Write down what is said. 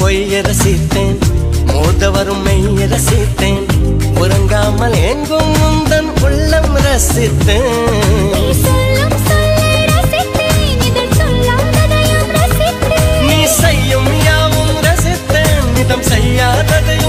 பொய்ய ரசித்தேன், மோத வரும் மெய்ய ரசித்தேன், உறங்காமல் எங்கும் முந்தன் உள்ளம் ரசித்தேன். நீ செய்யும் யாவும் ரசித்தேன், நிதம் செய்யாததை